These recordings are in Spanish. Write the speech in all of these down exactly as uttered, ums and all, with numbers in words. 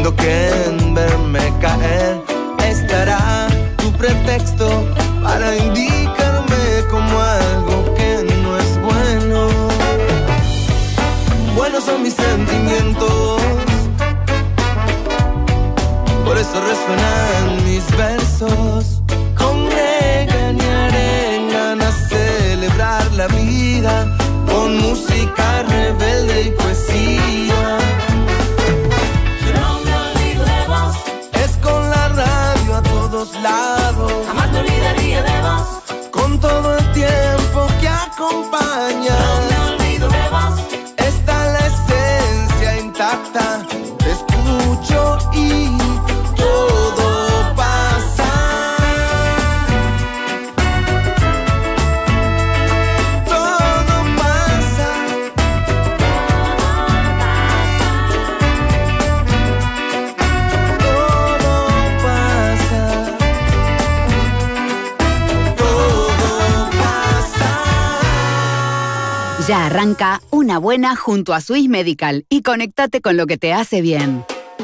sabiendo que en verme caer estará tu pretexto para indicarme como algo que no es bueno. Buenos son mis sentimientos, por eso resuenan mis versos. Congregan y arengan a celebrar la vida con música rebelde y poesía. Yo no me olvido de vos, es con la radio a todos lados. jamás te olvidaría de vos. Con todo el tiempo que acompaña. No me olvido de vos, Está la esencia intacta. Te escucho y todo pasa. Todo pasa. Todo pasa. Todo pasa. Ya arranca Una Buena junto a Swiss Medical y conéctate con lo que te hace bien.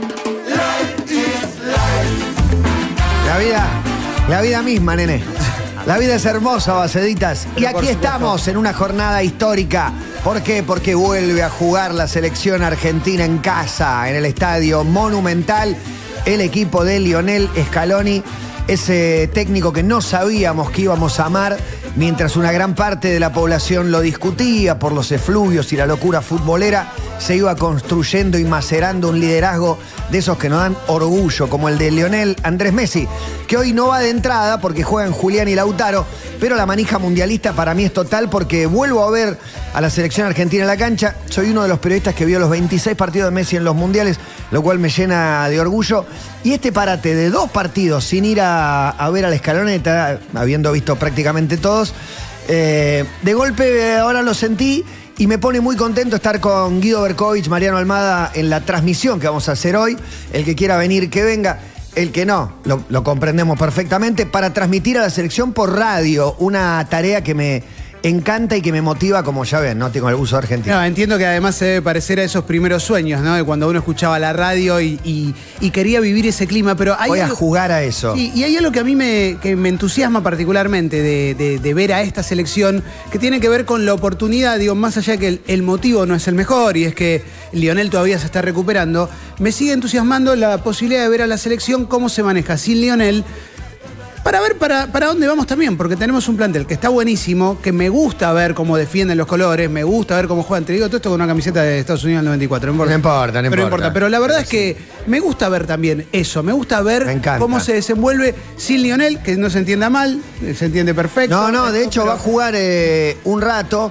La vida, la vida misma, nene. La vida es hermosa, Baceditas. Y aquí estamos en una jornada histórica. ¿Por qué? Porque vuelve a jugar la selección argentina en casa, en el Estadio Monumental. El equipo de Lionel Scaloni, ese técnico que no sabíamos que íbamos a amar, mientras una gran parte de la población lo discutía por los efluvios y la locura futbolera, se iba construyendo y macerando un liderazgo de esos que nos dan orgullo, como el de Lionel Andrés Messi, que hoy no va de entrada porque juegan Julián y Lautaro, pero la manija mundialista para mí es total porque vuelvo a ver a la selección argentina en la cancha. Soy uno de los periodistas que vio los veintiséis partidos de Messi en los mundiales, lo cual me llena de orgullo. Y este parate de dos partidos sin ir a, a ver a la Escaloneta, habiendo visto prácticamente todos, eh, de golpe ahora lo sentí y me pone muy contento estar con Guido Berkovich, Mariano Almada en la transmisión que vamos a hacer hoy. El que quiera venir, que venga. El que no, lo, lo comprendemos perfectamente, para transmitir a la selección por radio, una tarea que me encanta y que me motiva, como ya ven, no tengo el uso argentino. No, entiendo que además se debe parecer a esos primeros sueños, ¿no? De cuando uno escuchaba la radio y, y, y quería vivir ese clima, pero hay Voy algo, a jugar a eso. Sí, y hay algo que a mí me, que me entusiasma particularmente de, de, de ver a esta selección, que tiene que ver con la oportunidad, digo, más allá que el, el motivo no es el mejor, y es que Lionel todavía se está recuperando, me sigue entusiasmando la posibilidad de ver a la selección cómo se maneja sin Lionel, para ver para, para dónde vamos también, porque tenemos un plantel que está buenísimo, que me gusta ver cómo defienden los colores, me gusta ver cómo juegan. Te digo todo esto con una camiseta de Estados Unidos del noventa y cuatro, no importa. No importa, no pero importa. importa. Pero la verdad es que me gusta ver también eso, me gusta ver Me encanta. cómo se desenvuelve sin Lionel, que no se entienda mal, se entiende perfecto. No, no, de hecho Pero- va a jugar eh, un rato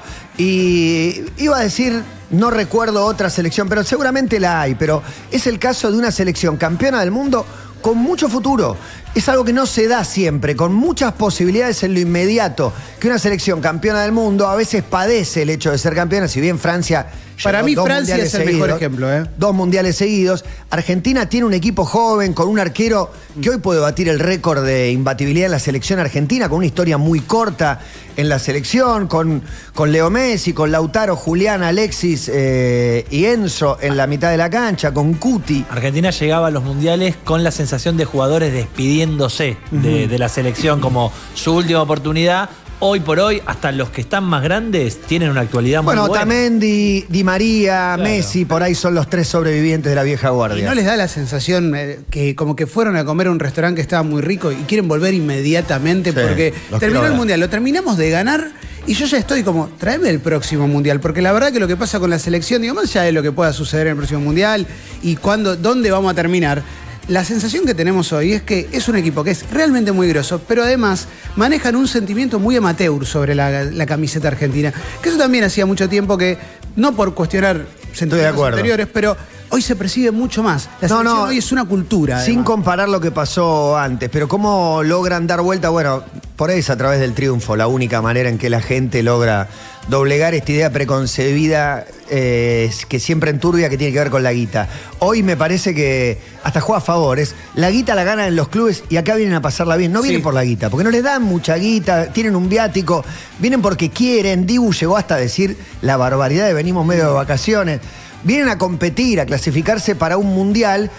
y iba a decir, no recuerdo otra selección, pero seguramente la hay, pero es el caso de una selección campeona del mundo con mucho futuro. Es algo que no se da siempre, con muchas posibilidades en lo inmediato, que una selección campeona del mundo a veces padece el hecho de ser campeona, si bien Francia... Para llegó mí dos Francia mundiales es el mejor seguidos, ejemplo, ¿eh? Dos mundiales seguidos. Argentina tiene un equipo joven, con un arquero que hoy puede batir el récord de imbatibilidad en la selección argentina, con una historia muy corta en la selección, con, con Leo Messi, con Lautaro, Julián, Alexis eh, y Enzo en la mitad de la cancha, con Cuti. Argentina llegaba a los mundiales con la sensación de jugadores despidiéndose de, de la selección como su última oportunidad. Hoy por hoy, hasta los que están más grandes tienen una actualidad muy Bueno, buena. Otamendi, Di María, Claro. Messi, por ahí son los tres sobrevivientes de la vieja ¿Y guardia. no les da la sensación eh, que como que fueron a comer a un restaurante que estaba muy rico y quieren volver inmediatamente Sí, porque los terminó quiero el ver. Mundial, lo terminamos de ganar y yo ya estoy como, tráeme el próximo Mundial, porque la verdad que lo que pasa con la selección, digo, más allá de lo que pueda suceder en el próximo Mundial y cuándo, dónde vamos a terminar, la sensación que tenemos hoy es que es un equipo que es realmente muy grosso, pero además manejan un sentimiento muy amateur sobre la, la camiseta argentina. Que eso también hacía mucho tiempo que, no por cuestionar sentimientos acuerdo. anteriores, pero hoy se percibe mucho más. La No, selección no, hoy es una cultura. Sin además. comparar lo que pasó antes, pero cómo logran dar vuelta, bueno, por ahí es a través del triunfo, la única manera en que la gente logra doblegar esta idea preconcebida eh, que siempre enturbia, que tiene que ver con la guita. Hoy me parece que hasta juega a favor, es la guita la ganan en los clubes y acá vienen a pasarla bien, no Sí. vienen por la guita, porque no les dan mucha guita, tienen un viático, vienen porque quieren. Dibu llegó hasta a decir la barbaridad de venimos medio de vacaciones. Vienen a competir, a clasificarse para un mundial,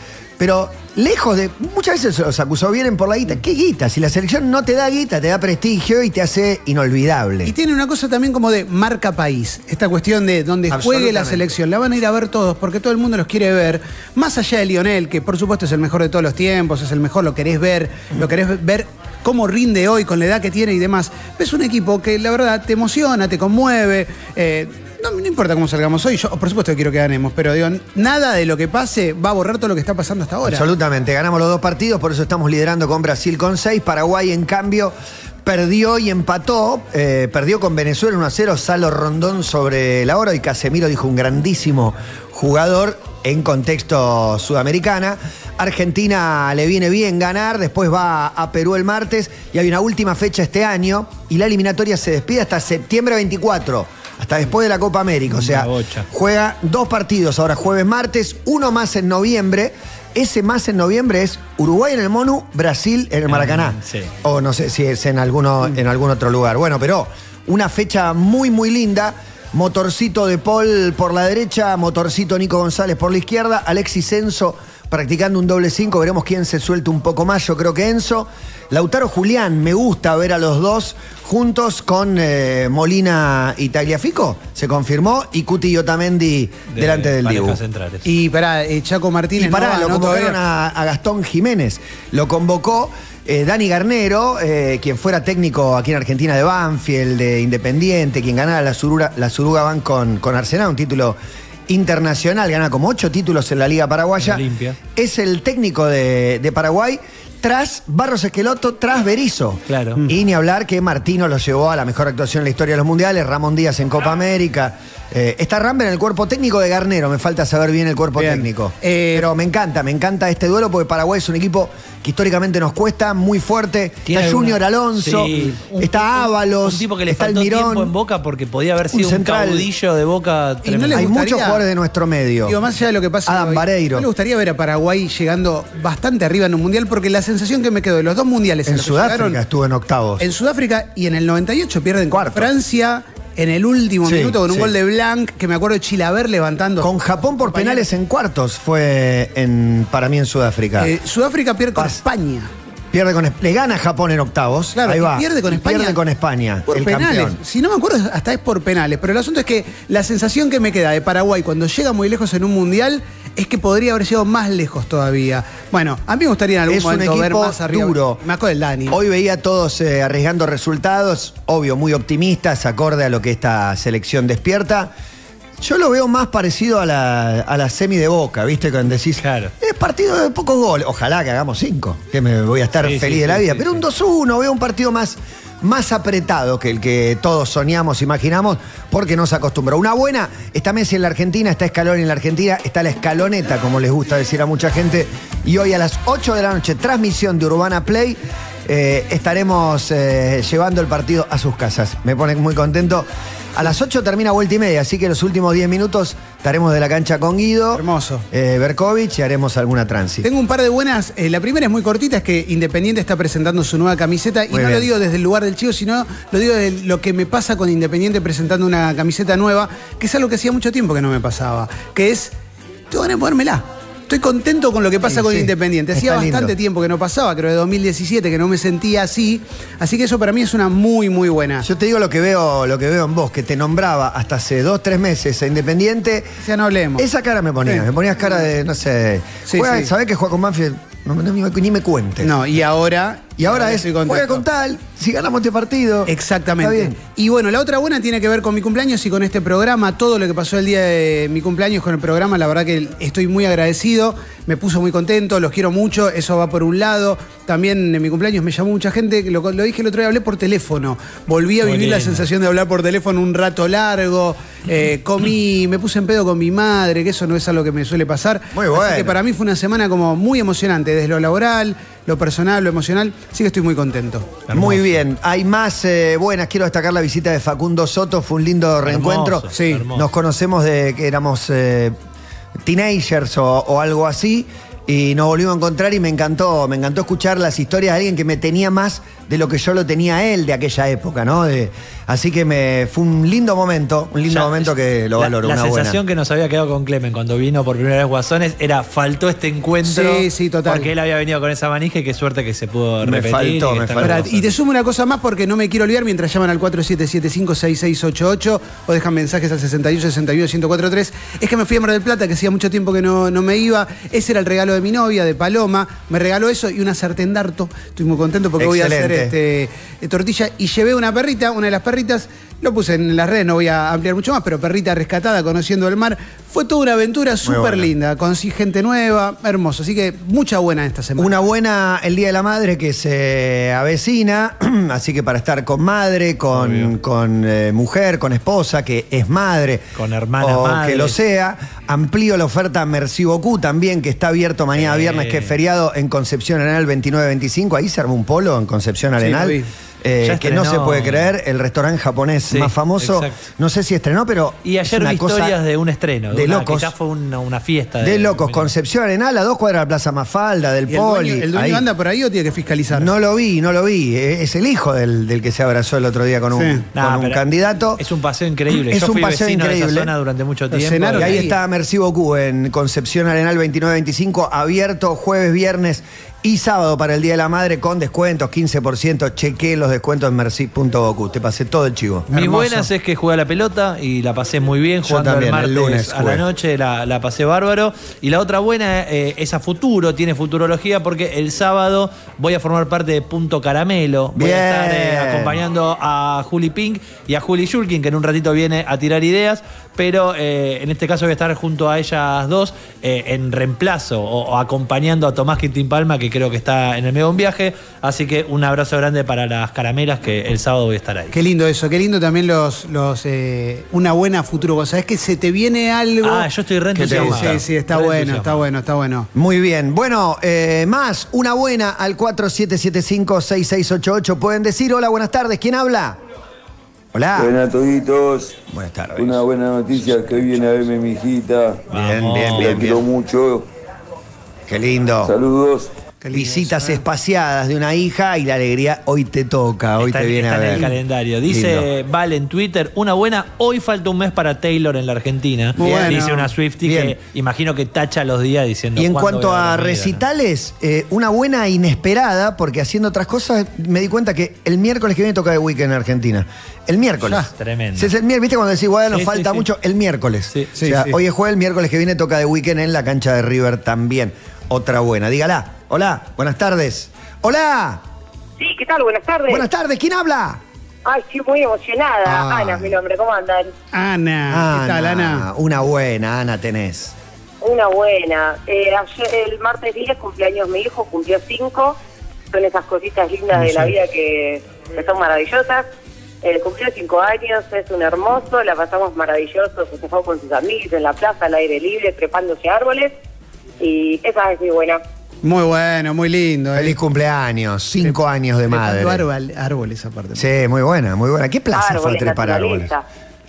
Pero lejos de. Muchas veces los acusados vienen por la guita. ¿Qué guita? Si la selección no te da guita, te da prestigio y te hace inolvidable. Y tiene una cosa también como de marca país. Esta cuestión de donde juegue la selección. La van a ir a ver todos porque todo el mundo los quiere ver. Más allá de Lionel, que por supuesto es el mejor de todos los tiempos, es el mejor, lo querés ver, lo querés ver cómo rinde hoy con la edad que tiene y demás. Es un equipo que la verdad te emociona, te conmueve. Eh, No, no importa cómo salgamos hoy, yo por supuesto que quiero que ganemos, pero digo, nada de lo que pase va a borrar todo lo que está pasando hasta ahora. Absolutamente, ganamos los dos partidos, por eso estamos liderando con Brasil con seis. Paraguay, en cambio, perdió y empató. Eh, perdió con Venezuela uno a cero, Salo Rondón sobre la hora y Casemiro dijo un grandísimo jugador en contexto sudamericana. Argentina le viene bien ganar, después va a Perú el martes y hay una última fecha este año y la eliminatoria se despide hasta septiembre veinticuatro. Hasta después de la Copa América, o sea, juega dos partidos, ahora jueves, martes, uno más en noviembre. Ese más en noviembre es Uruguay en el Monu, Brasil en el Maracaná. Sí. O no sé si es en, alguno, en algún otro lugar. Bueno, pero una fecha muy, muy linda. Motorcito de Paul por la derecha, motorcito Nico González por la izquierda, Alexis Enzo practicando un doble cinco, veremos quién se suelta un poco más, yo creo que Enzo. Lautaro Julián, me gusta ver a los dos juntos con eh, Molina y Tagliafico, se confirmó, y Cuti y Otamendi de, delante del Dibu. Y pará, eh, Chaco Martínez. Y pará, no, lo no convocaron a, a Gastón Jiménez, lo convocó eh, Dani Garnero, eh, quien fuera técnico aquí en Argentina de Banfield, de Independiente, quien ganara la Suruga, la Suruga Bank con, con Arsenal, un título internacional, gana como ocho títulos en la Liga Paraguaya. Olimpia. Es el técnico de, de Paraguay tras Barros Esqueloto, tras Berizzo. Claro. Y ni hablar que Martino lo llevó a la mejor actuación en la historia de los mundiales, Ramón Díaz en Copa América. Eh, está Ramber en el cuerpo técnico de Garnero, me falta saber bien el cuerpo Bien. técnico. Eh, Pero me encanta, me encanta este duelo porque Paraguay es un equipo que históricamente nos cuesta, muy fuerte. Tiene Está Junior alguna- Alonso, Sí, un- está Ábalos, Un tipo que le está faltó Almirón. tiempo en Boca porque podía haber sido un, central. caudillo de Boca Y no tremendo. le Hay gustaría- muchos jugadores de nuestro medio. Digo, más allá de lo que pasa Adam hoy, Vareiro. ¿no le gustaría ver a Paraguay llegando bastante arriba en un mundial? Porque la sensación que me quedó de los dos mundiales En los que Sudáfrica llegaron, estuvo en octavos. en Sudáfrica y en el noventa y ocho pierden con Cuarto. Francia en el último Sí, minuto con un sí. gol de Blanc, que me acuerdo de Chilaver levantando. Con Japón por compañero. penales en cuartos fue en, para mí en Sudáfrica. Eh, Sudáfrica pierde con Pas- España. Pierde con, le gana Japón en octavos. Claro, Ahí y va. pierde con Y España. Pierde con España, Por el penales. campeón. Si no me acuerdo, hasta es por penales. Pero el asunto es que la sensación que me queda de Paraguay cuando llega muy lejos en un mundial es que podría haber llegado más lejos todavía. Bueno, a mí me gustaría en algún Es un momento ver equipo más arriba. duro. Me acuerdo del Dani. Hoy veía a todos eh, arriesgando resultados, obvio, muy optimistas, acorde a lo que esta selección despierta. Yo lo veo más parecido a la, a la semi de Boca, ¿viste? Cuando decís, Claro. es partido de pocos goles. Ojalá que hagamos cinco, que me voy a estar Sí, feliz sí, de la sí, vida. sí, Pero sí. un dos uno, veo un partido más, más apretado que el que todos soñamos, imaginamos, porque no se acostumbró. Una buena, está Messi en la Argentina, está Scaloni en la Argentina, está la escaloneta, como les gusta decir a mucha gente. Y hoy a las ocho de la noche, transmisión de Urbana Play. Eh, estaremos eh, llevando el partido a sus casas. Me pone muy contento. A las ocho termina vuelta y media, así que los últimos diez minutos estaremos de la cancha con Guido. Hermoso. eh, Berkovich y haremos alguna transi. Tengo un par de buenas. Eh, la primera es muy cortita, es que Independiente está presentando su nueva camiseta. Y Muy no bien. lo digo desde el lugar del chivo, sino lo digo de lo que me pasa con Independiente presentando una camiseta nueva, que es algo que hacía mucho tiempo que no me pasaba. Que es, tengo ganas de ponérmela. Estoy contento con lo que pasa Sí, con sí. Independiente. Hacía Está bastante lindo. tiempo que no pasaba, creo de dos mil diecisiete, que no me sentía así. Así que eso para mí es una muy, muy buena. Yo te digo lo que veo, lo que veo en vos, que te nombraba hasta hace dos, tres meses a Independiente. Ya no hablemos. Esa cara me ponías, Sí. me ponías cara de, no sé. Sí, juega- sí. ¿Sabés que juega con Banfield? No, no, ni, me, ni me cuentes. No, y ahora. Y ahora es, estoy contento. juega con tal, si ganamos este partido. Exactamente. Está bien. Y bueno, la otra buena tiene que ver con mi cumpleaños y con este programa. Todo lo que pasó el día de mi cumpleaños con el programa, la verdad que estoy muy agradecido. Me puso muy contento, los quiero mucho. Eso va por un lado. También en mi cumpleaños me llamó mucha gente. Lo, lo dije el otro día, hablé por teléfono. Volví a Muy vivir la lindo. sensación de hablar por teléfono un rato largo. Eh, comí, me puse en pedo con mi madre, que eso no es algo que me suele pasar. Muy Así bueno. que para mí fue una semana como muy emocionante, desde lo laboral, lo personal, lo emocional. Así que estoy muy contento. Muy bien, hay más eh, buenas. Quiero destacar la visita de Facundo Soto, fue un lindo reencuentro. Hermoso, Sí. hermoso. Nos conocemos de que éramos eh, teenagers o, o algo así y nos volvimos a encontrar y me encantó, me encantó escuchar las historias de alguien que me tenía más de lo que yo lo tenía a él de aquella época, ¿no? De, así que me fue un lindo momento, un lindo Ya, momento que lo la, valoro, La una sensación buena. que nos había quedado con Clemen cuando vino por primera vez Guasones era faltó este encuentro. Sí, sí, total. Porque él había venido con esa manija y qué suerte que se pudo Me repetir. faltó, y que me está faltó. con Pará, y te sumo una cosa más porque no me quiero olvidar mientras llaman al cuatro siete siete cinco seis seis ocho ocho o dejan mensajes al sesenta y uno sesenta y uno ciento cuarenta y tres. Es que me fui a Mar del Plata, que hacía mucho tiempo que no, no me iba. Ese era el regalo de mi novia, de Paloma. Me regaló eso y una sartén d'Arto. Estoy muy contento porque voy a hacer Excelente. este, eh, tortilla. Y llevé una perrita, una de las perritas. Lo puse en las redes, no voy a ampliar mucho más, pero perrita rescatada, conociendo el mar. Fue toda una aventura súper buena. linda, con gente nueva, hermoso. Así que mucha buena esta semana. Una buena el Día de la Madre que se avecina, así que para estar con madre, con, con eh, mujer, con esposa, que es madre. Con hermana o madre. que lo sea. Amplío la oferta Merci Beaucoup también, que está abierto mañana Eh. viernes, que es feriado en Concepción Arenal veintinueve veinticinco. Ahí se armó un polo en Concepción Arenal. lo vi. eh, Ya que no se estrenó. puede creer, el restaurante japonés Sí, más famoso. exacto. No sé si estrenó, pero Y es ayer una vi cosa historias de un estreno. de una- locos. Que ya fue una, una fiesta. de locos. Concepción Arenal, a dos cuadras de la Plaza Mafalda, del ¿Y el Poli. dueño, el dueño ahí. anda por ahí o tiene que fiscalizar? No lo vi, no lo vi. Eh, Es el hijo del, del que se abrazó el otro día con un, Sí. Nah, con un pero candidato. Es un paseo increíble. Es Yo un fui paseo vecino de increíble. esa zona durante mucho Lo tiempo. cenaron Y ahí ahí. está Merci Beaucoup en Concepción Arenal veintinueve veinticinco, abierto jueves, viernes y sábado para el Día de la Madre con descuentos, quince por ciento. Chequé los descuentos en merci punto bocu. Te pasé todo el chivo. Mis Hermoso. buenas es que jugué a la pelota y la pasé muy bien. Yo Jugando también, el martes el lunes a la jugué. noche la, la pasé bárbaro. Y la otra buena eh, es a futuro, tiene futurología porque el sábado voy a formar parte de Punto Caramelo. Voy Bien. a estar eh, acompañando a Juli Pink y a Juli Shulkin, que en un ratito viene a tirar ideas. Pero eh, en este caso voy a estar junto a ellas dos eh, en reemplazo o, o acompañando a Tomás Quintín Palma, que creo que está en el medio de un viaje. Así que un abrazo grande para las caramelas, que el sábado voy a estar ahí. Qué lindo eso, qué lindo también los, los eh, una buena futuro. ¿Sabés que se te viene algo? Ah, yo estoy re ¿Qué te Sí, entusiasmado. sí, sí, está Re bueno, entusiasmado. está bueno, está bueno. Muy bien. Bueno, eh, más, una buena al cuatro siete siete cinco seis seis ocho ocho. Pueden decir hola, buenas tardes. ¿Quién habla? Hola. Buenas toditos. Buenas tardes. Una buena noticia, que hoy viene a verme mi hijita. Bien, Vamos. bien, La bien, quiero bien. mucho. Qué lindo. Saludos. Qué lindo Visitas eso, ¿eh? espaciadas de una hija y la alegría hoy te toca, hoy Está, te viene está a ver. en el calendario. Dice Val en Twitter, una buena, hoy falta un mes para Taylor en la Argentina. Muy bueno. Dice una Swiftie Bien. que imagino que tacha los días diciendo. Y en ¿cuándo cuanto voy a ver mi vida, recitales, eh, una buena inesperada, porque haciendo otras cosas me di cuenta que el miércoles que viene toca The Weeknd en Argentina. El miércoles. Ya, tremendo. Si es el miércoles, ¿viste cuando decís, bueno, nos Sí, falta sí, sí. mucho? El miércoles. Sí. o sea, Sí, sí. hoy es jueves, el miércoles que viene toca The Weeknd en la cancha de River también. Otra buena. Dígala. Hola, buenas tardes. Hola, Sí, ¿qué tal? Buenas tardes. buenas tardes. ¿Quién habla? Ay, estoy muy emocionada. Ay. Ana es mi nombre, ¿cómo andan? Ana, ¿qué tal, Ana? Una buena, Ana tenés. Una buena. Eh, ayer, el martes diez, cumpleaños mi hijo, cumplió cinco. Son esas cositas lindas de la vida que, que son maravillosas. Eh, cumplió cinco años, es un hermoso, la pasamos maravilloso, se fue con sus amigos en la plaza, al aire libre, trepándose a árboles. Y esa es mi buena. Muy bueno, muy lindo. eh. Feliz cumpleaños, cinco años de Trepando madre. árbol- árboles aparte. Sí, muy buena, muy buena. ¿Qué plaza fue a Árboles, trepar árboles? naturaleza.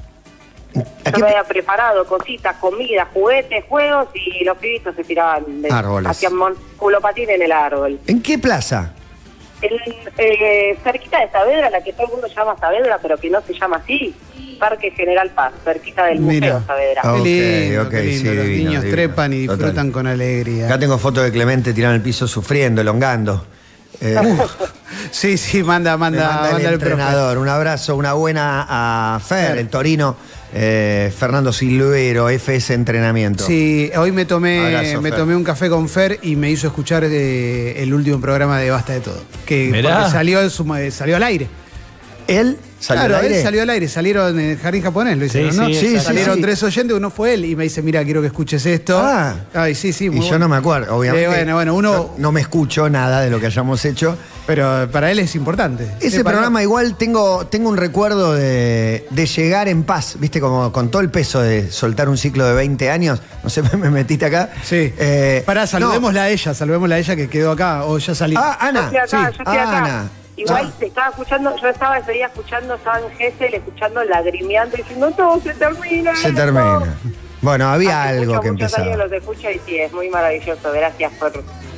¿A Yo qué me pla- había preparado cositas, comida, juguetes, juegos y los pibitos se tiraban de, Árboles. hacían mon- culopatín en el árbol. ¿En qué plaza? En, eh, cerquita de Saavedra, la que todo el mundo llama Saavedra, pero que no se llama así, Parque General Paz, cerquita del Mira. Museo Saavedra. Ah, Qué Ok, lindo, ok, qué lindo. sí, Los divino, niños divino. trepan y disfrutan Total. con alegría. Acá tengo foto de Clemente tirado en el piso sufriendo, elongando. Eh, Sí, sí, manda, me manda, manda el manda el profe. entrenador. Un abrazo, una buena a Fer, el Torino, eh, Fernando Silvero, F S Entrenamiento. Sí, hoy me tomé, Abrazo, me Fer. tomé un café con Fer y me hizo escuchar eh, el último programa de Basta de Todo. Que Mirá. porque salió, en su- eh, salió al aire. ¿Él salió claro, al aire? él salió al aire, salieron en el jardín japonés, lo hicieron, Sí, ¿no? sí, Sí, sí, salieron sí. tres oyentes, uno fue él y me dice, mira, quiero que escuches esto. Ah. Ay, sí, sí, Y muy yo bueno. no me acuerdo, obviamente. Sí, bueno, bueno, uno- yo no me escucho nada de lo que hayamos hecho. Pero para él es importante. Ese Sí, para- programa igual tengo, tengo un recuerdo de, de llegar en paz, viste, como con todo el peso de soltar un ciclo de veinte años. No sé, me metiste acá. Sí. Eh, Pará, no. saludémosla a ella, saludémosla a ella que quedó acá o ya salió. Ah, Yo Ana. estoy acá, sí. yo estoy Ah, acá. Ana. Igual Ah. te estaba escuchando, yo estaba ese día escuchando, estaba en Gesell, escuchando, lagrimeando, diciendo, no, se termina. Se no". termina. Bueno, había Hace algo muchos, que muchos empezaba. años los escucho y sí, es muy maravilloso. Gracias por,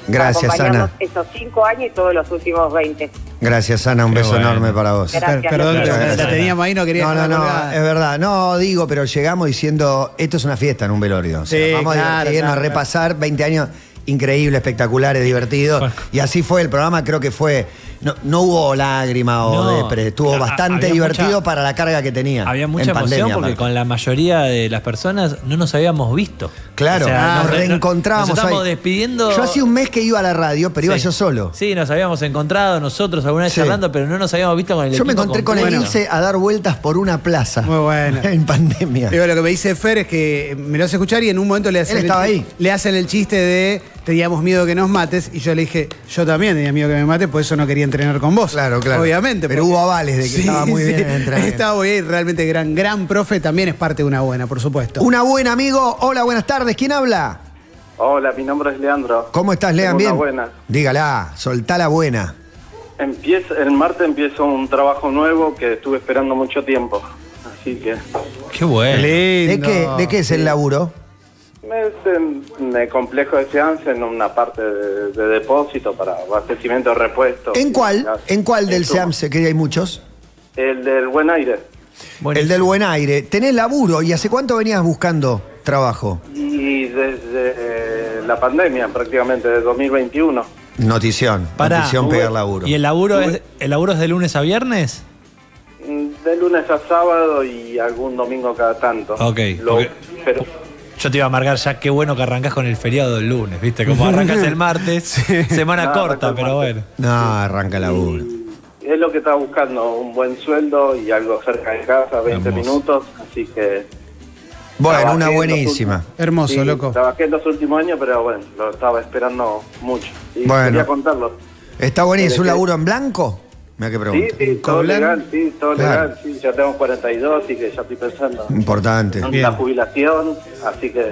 Gracias, Acompañarnos Ana. esos cinco años y todos los últimos veinte. Gracias, Ana. Un Qué beso bueno. enorme para vos. Gracias. Per- Perdón, Gracias, la gracias. teníamos ahí, no quería No, no, dejarla no, colgada. es verdad. No, digo, pero llegamos diciendo, esto es una fiesta en un velorio. O sea, Sí, vamos claro, a divertirnos, claro, a repasar veinte años increíbles, espectaculares, divertidos. Bueno. Y así fue el programa, creo que fue... No, no hubo lágrima o No. depre, estuvo Ah, bastante había divertido mucha- para la carga que tenía. Había mucha en emoción pandemia, porque aparte. con la mayoría de las personas no nos habíamos visto. Claro, O sea, nos reencontrábamos Nos estamos ahí. despidiendo. Yo hacía un mes que iba a la radio, pero iba Sí. yo solo. Sí, nos habíamos encontrado nosotros alguna vez Sí. charlando, pero no nos habíamos visto con el Yo me equipo encontré con el completo. Ilse a dar vueltas por una plaza. Muy bueno. En pandemia. Digo, lo que me dice Fer es que me lo hace escuchar y en un momento le hacen, Él estaba el, ahí. le hacen el chiste de teníamos miedo que nos mates y yo le dije, yo también tenía miedo que me mates, por eso no quería entrenar con vos. Claro, claro. Obviamente. Pero porque- hubo avales de que estaba muy bien en el entrenamiento. Estaba muy bien, realmente gran, gran profe, también es parte de una buena, por supuesto. Una buena amigo. Hola, buenas tardes. ¿Quién habla? Hola, mi nombre es Leandro. ¿Cómo estás, Lean? Tengo ¿Bien? una buena. Dígala, soltá la buena. Empieza, el martes empiezo un trabajo nuevo que estuve esperando mucho tiempo. Así que Qué bueno. ¿De Lindo. qué, ¿De qué es el laburo? es en, en el complejo de Seance, en una parte de, de depósito para abastecimiento de repuestos. ¿En cuál? ¿En cuál del Eso. SEAMSE? Que hay muchos. El del Buen Aire. El del Buen Aire. Tenés laburo. ¿Y hace cuánto venías buscando trabajo? Y desde eh, la pandemia prácticamente, de dos mil veintiuno. Notición. Pará. Notición pegar laburo. ¿Y el laburo es, el laburo es de lunes a viernes? De lunes a sábado y algún domingo cada tanto. Ok, Lo- ok. pero Yo te iba a marcar ya qué bueno que arrancás con el feriado del lunes, ¿viste? Como arrancás el martes, semana No, corta, arranca el pero martes. bueno. No, arranca laburo. y es lo que estaba buscando, un buen sueldo y algo cerca de casa, veinte Hermoso. minutos, así que... Bueno, trabajé una en los buenísima. últimos- Hermoso, sí, loco. Trabajé en los últimos años, pero bueno, lo estaba esperando mucho. Y Bueno. quería contarlo. ¿Está buenísimo? ¿Es un Desde que- laburo en blanco? Mira qué Sí, pregunta. sí, todo ¿Coblan? legal, sí, todo Claro. legal, sí, ya tengo cuarenta y dos, así que ya estoy pensando Importante. en Bien. la jubilación, así que...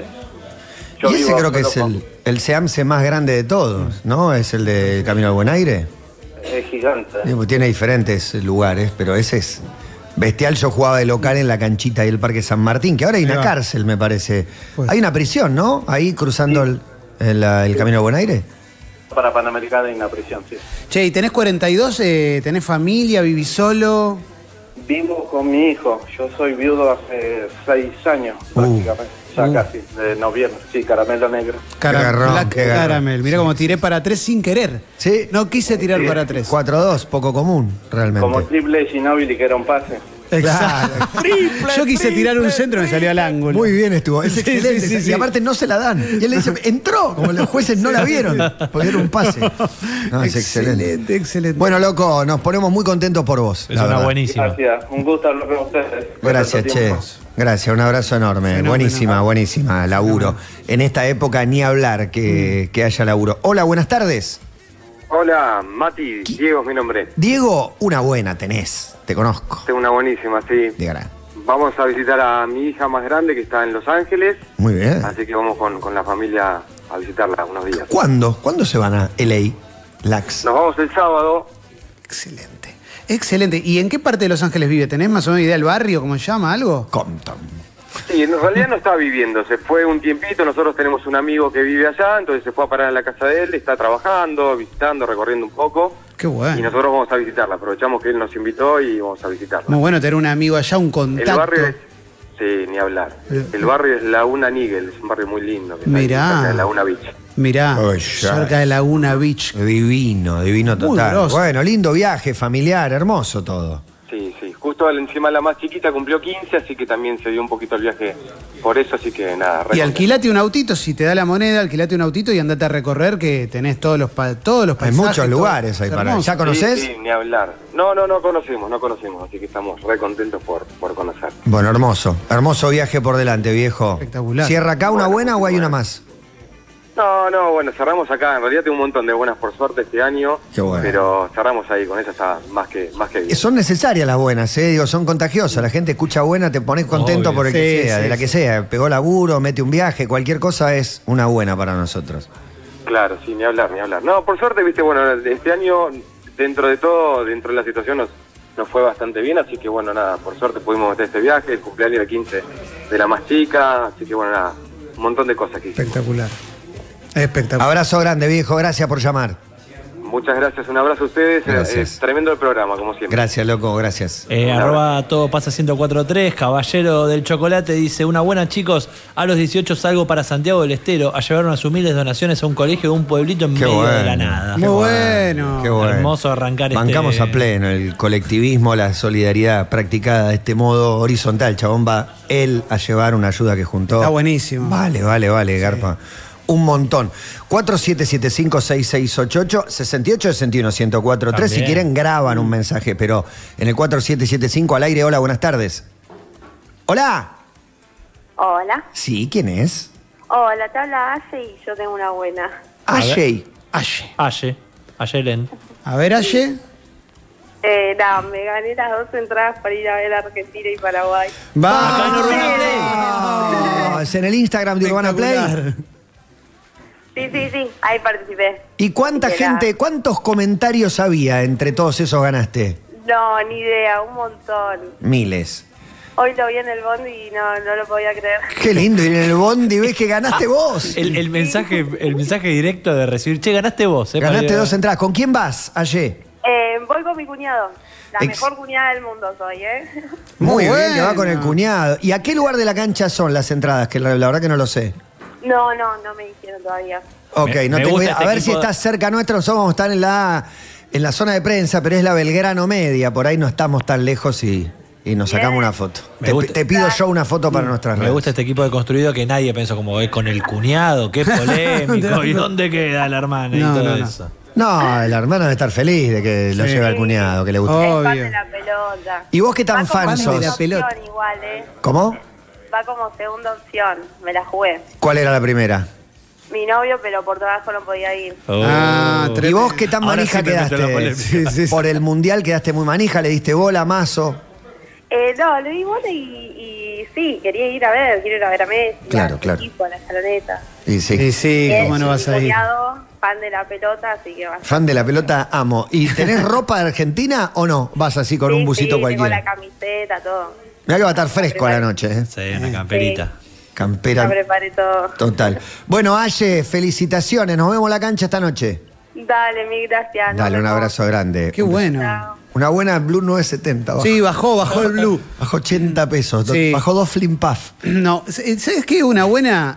yo Y ese vivo creo que es solo el, el SEAMSE más grande de todos, ¿no? Es el de Camino al Buen Aire. con- Es gigante. Digo, tiene diferentes lugares, pero ese es bestial. Yo jugaba de local en la canchita del Parque San Martín, que ahora hay Ahí una va. cárcel, me parece. Pues. Hay una prisión, ¿no? Ahí cruzando el, el, el Camino al Buen Aire. Para Panamericana y una prisión, sí. Che, ¿y tenés cuarenta y dos? Eh, ¿Tenés familia? ¿Vivís solo? Vivo con mi hijo. Yo soy viudo hace seis años, Uh. prácticamente. Ya Uh. casi, de noviembre. Sí, caramelo negro. Cara- garrón, Black qué garrón. Caramel. Mirá cómo tiré para tres sin querer. Sí. No quise tirar Sí. para tres. cuatro dos, poco común, realmente. Como triple Ginóbili, que era un pase. Exacto. Yo quise tirar un centro y me salió al ángulo. Muy bien estuvo, es Sí, excelente. sí, sí, y sí. aparte no se la dan. Y él le dice, entró, como los jueces no la vieron, porque era un pase. No, es excelente. Excelente, excelente. Bueno, loco, nos ponemos muy contentos por vos. Es la una verdad. buenísima. Gracias. Un gusto hablar con ustedes. Gracias, Tanto che. tiempo. Gracias, un abrazo enorme. Fenómeno. Buenísima, buenísima. Laburo. En esta época ni hablar que, que haya laburo. Hola, buenas tardes. Hola, Mati, Diego es mi nombre. Diego, una buena tenés. Te conozco. Tengo una buenísima, sí. Dígala. Vamos a visitar a mi hija más grande que está en Los Ángeles, Muy bien. así que vamos con, con la familia a visitarla unos días. ¿Cuándo? ¿Cuándo se van a L A? Lax. Nos vamos el sábado. Excelente. Excelente. ¿Y en qué parte de Los Ángeles vive? ¿Tenés más o menos idea del barrio? ¿Cómo se llama? ¿Algo? Compton. Sí, en realidad no está viviendo, se fue un tiempito, nosotros tenemos un amigo que vive allá, entonces se fue a parar en la casa de él, está trabajando, visitando, recorriendo un poco, Qué y bueno. nosotros vamos a visitarla, aprovechamos que él nos invitó y vamos a visitarla. Muy bueno tener un amigo allá, un contacto. El barrio es, sí, ni hablar, el barrio es Laguna Niguel, es un barrio muy lindo, que está ahí Mirá. cerca de Laguna Beach. Mirá, Oh, ya. cerca de Laguna Beach. Divino, divino Muy total. grosso. Bueno, lindo viaje, familiar, hermoso todo. Sí, sí, justo encima la más chiquita cumplió quince, así que también se dio un poquito el viaje por eso, así que nada. re Y contento. alquilate un autito, si te da la moneda, alquilate un autito y andate a recorrer que tenés todos los, pa- todos los Hay paisajes. muchos todo. lugares ahí Es para- hermoso. ¿Ya conocés? Sí, sí, ni hablar. No, no, no conocemos, no conocemos, así que estamos re contentos por, por conocer. Bueno, hermoso. Hermoso viaje por delante, viejo. Espectacular. ¿Cierra acá una Bueno, buena o hay bueno. una más? No, no, bueno, cerramos acá, en realidad tengo un montón de buenas por suerte este año, Qué bueno. pero cerramos ahí, con esa está más que, más que bien. Son necesarias las buenas, ¿eh? Digo, son contagiosas. La gente escucha buena, te pones contento Obvio. por el que Sí, sea, sí, de la sí. que sea. Pegó laburo, mete un viaje, cualquier cosa es una buena para nosotros. Claro, sí, ni hablar, ni hablar. No, por suerte, viste, bueno, este año, dentro de todo, dentro de la situación, nos, nos fue bastante bien, así que bueno, nada, por suerte pudimos meter este viaje, el cumpleaños de quince de la más chica, así que bueno, nada, un montón de cosas que hicimos. Espectacular. Espectacular. Abrazo grande, viejo. Gracias por llamar. Muchas gracias, un abrazo a ustedes. Gracias. Es tremendo el programa, como siempre. Gracias, loco, gracias. Eh, arroba todo pasa ciento cuatro tres, Caballero del Chocolate dice, una buena chicos, a los dieciocho salgo para Santiago del Estero a llevar unas humildes donaciones a un colegio de un pueblito en Qué medio bueno, de la nada. Muy bueno. Qué bueno. Hermoso arrancar Bancamos este... a pleno el colectivismo, la solidaridad practicada de este modo horizontal. Chabón va él a llevar una ayuda que juntó. Está buenísimo. Vale, vale, vale, Garpa. Un montón. cuatro siete siete cinco seis seis ocho ocho, sesenta y ocho sesenta y uno ciento cuatro tres. Si También. quieren, graban un mensaje, pero en el cuatro siete siete cinco al aire. Hola, buenas tardes. Hola. Hola. Sí, ¿quién es? Hola, te habla Aye y yo tengo una buena. Ashley. Aye. Aye. Ayelen. A ver, Aye. Eh, nada, me gané las dos entradas para ir a ver a Argentina y Paraguay. Va. Acá en Urbana Play. Vamos, en el Instagram de Urbana Play. Espectacular. Sí, sí, sí, ahí participé. ¿Y cuánta Así que gente, nada. cuántos comentarios había entre todos esos ganaste? No, ni idea, un montón. Miles. Hoy lo vi en el bondi y no, no lo podía creer. Qué lindo ir en el bondi, ves que ganaste vos. El, el mensaje, el mensaje directo de recibir, che, ganaste vos. Eh, Ganaste para- dos entradas. ¿Con quién vas, Aye? Eh, voy con mi cuñado. La Ex- mejor cuñada del mundo soy, ¿eh? Muy Muy bien, que va bueno. con el cuñado. ¿Y a qué lugar de la cancha son las entradas? Que la, la verdad que no lo sé. No, no, no me dijeron todavía. Ok, Me- no me tengo gusta idea. este A ver equipo si de- estás cerca nuestro. Nosotros vamos a estar en la, en la zona de prensa, pero es la Belgrano Media. Por ahí no estamos tan lejos y, y nos sacamos Bien. una foto. Me Te, gusta. te pido yo una foto para nuestras Me redes. gusta este equipo de construido que nadie pensó como es con el cuñado, qué polémico, y dónde queda la hermana y No, todo no, no. eso. No, el hermano debe estar feliz de que lo Sí. lleve al cuñado, que le gusta. Oh. Es fan Obvio. de la pelota. ¿Y vos qué tan Va como fan segunda de la sos? pelota? opción igual, ¿eh? ¿Cómo? Va como segunda opción, me la jugué. ¿Cuál era la primera? Mi novio, pero por trabajo no podía ir. Ah, Oh. tre- ¿Y vos qué tan Ahora manija sí me meto la quedaste? polémica. Sí, sí, sí. Por el mundial quedaste muy manija, le diste bola, mazo. Eh, no, le di bola y, y sí, quería ir a ver, quiero ir a ver a Messi, Claro, al claro. equipo, a la escaloneta. Y sí. Sí, sí, Eh, cómo no mi vas a ir. cuñado, fan de la pelota, así que va. Fan de la pelota, amo. ¿Y tenés ropa de Argentina o no? Vas así con Sí, un busito sí, cualquiera. tengo la camiseta, todo. Mirá que va a estar fresco a la noche, ¿eh? Sí, una camperita. Ya Campera preparé todo. total. Bueno, Aye, felicitaciones. Nos vemos en la cancha esta noche. Dale, mil gracias. nos Dale, un vemos. abrazo grande. Qué bueno. Chao. Una buena Blue nueve setenta. Bajó, Sí, bajó, bajó el blue. bajó ochenta pesos. Sí. Bajó dos flimpaf. No, ¿sabes qué? Una buena,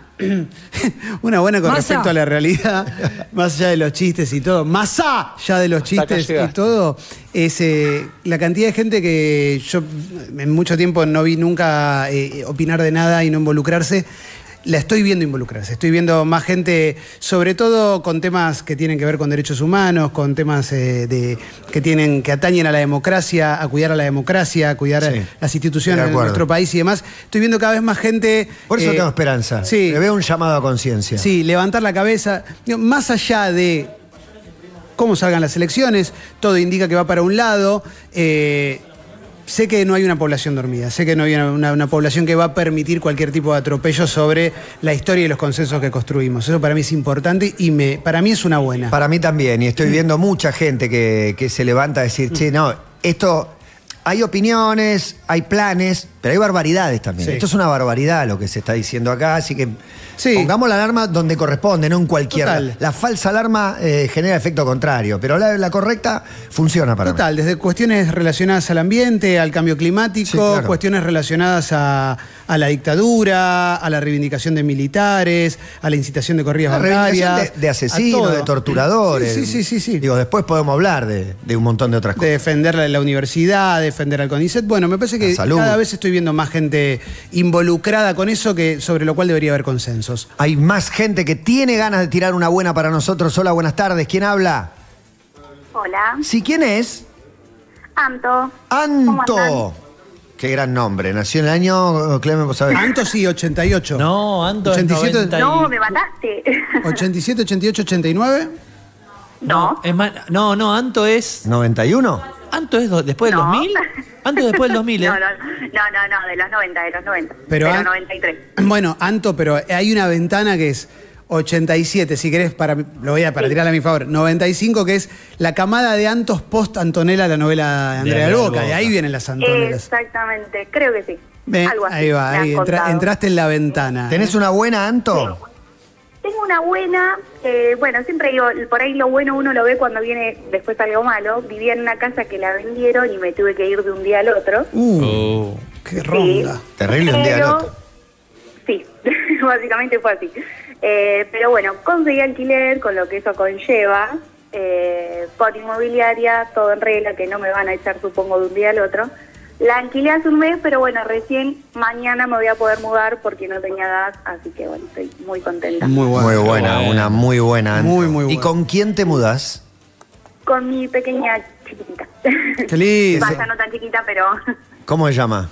una buena con Masa. respecto a la realidad, más allá de los chistes y todo, más allá de los chistes y todo, es eh, la cantidad de gente que yo en mucho tiempo no vi nunca eh, opinar de nada y no involucrarse. La estoy viendo involucrarse. Estoy viendo más gente, sobre todo con temas que tienen que ver con derechos humanos, con temas eh, de, que tienen que atañen a la democracia, a cuidar a la democracia, a cuidar Sí, las instituciones de de acuerdo. nuestro país y demás. Estoy viendo cada vez más gente. Por eso eh, tengo esperanza. Sí. Le veo un llamado a conciencia. Sí, levantar la cabeza. Digo, más allá de cómo salgan las elecciones, todo indica que va para un lado. eh, Sé que no hay una población dormida, sé que no hay una, una- una población que va a permitir cualquier tipo de atropello sobre la historia y los consensos que construimos. Eso para mí es importante y me, para mí es una buena. Para mí también, y estoy viendo mucha gente que, que se levanta a decir, che, no, esto, hay opiniones, hay planes, pero hay barbaridades también. Sí. Esto es una barbaridad lo que se está diciendo acá, así que Sí. pongamos la alarma donde corresponde, no en cualquier... Total. La falsa alarma eh, genera efecto contrario, pero la, la correcta funciona para mí. Total, desde cuestiones relacionadas al ambiente, al cambio climático, Sí, claro. cuestiones relacionadas a, a la dictadura, a la reivindicación de militares, a la incitación de corridas La reivindicación bancarias. de, de a asesinos, todo. de torturadores. Sí, sí, sí, sí. Digo, después podemos hablar de, de un montón de otras De cosas. defender la, la universidad, defender al CONICET. Bueno, me parece que La salud. cada vez estoy viendo más gente involucrada con eso, que sobre lo cual debería haber consensos. Hay más gente que tiene ganas de tirar una buena para nosotros. Hola, buenas tardes. ¿Quién habla? Hola, Sí, ¿quién es? Anto. ¿Cómo Anto. andan? Qué gran nombre. Nació en el año, Clemen, vos sabés. Anto sí, ochenta y ocho. No, Anto es ochenta y siete, noventa y- No, me mataste. ochenta y siete, ochenta y ocho, ochenta y nueve. No. Es más, no, no, Anto es. ¿noventa y uno? ¿Anto es do- después del No. dos mil? Anto es después del dos mil, ¿eh? No, no, no, no, no, de los noventa, de los noventa. Pero de los an- noventa y tres. Bueno, Anto, pero hay una ventana que es ochenta y siete, si querés, para, lo voy a para Sí. tirarla a mi favor. noventa y cinco, que es la camada de Antos post Antonella, la novela de Andrea De del Andrea Boca. del De ahí Boca. vienen las Antonelas. Exactamente, creo que sí. Ve, Algo así. ahí va, me ahí han entra- contado. entraste en la ventana. ¿Tenés una buena, Anto? tengo una buena, eh, bueno, siempre digo, por ahí lo bueno uno lo ve cuando viene después algo malo. Vivía en una casa que la vendieron y me tuve que ir de un día al otro. Uh, Oh. qué ronda. Sí. Terrible un día al Pero- otro. Sí, básicamente fue así. Eh, pero bueno, conseguí alquiler con lo que eso conlleva, eh, con inmobiliaria, todo en regla, que no me van a echar supongo de un día al otro. La alquilé hace un mes, pero bueno, recién mañana me voy a poder mudar porque no tenía gas, así que bueno, estoy muy contenta. Muy bueno. Muy buena, Bueno. una muy buena. Anto. Muy, muy ¿Y buena. con quién te mudas? Con mi pequeña chiquitita. Qué lindo. Vaya, no tan chiquita, pero ¿Cómo se llama?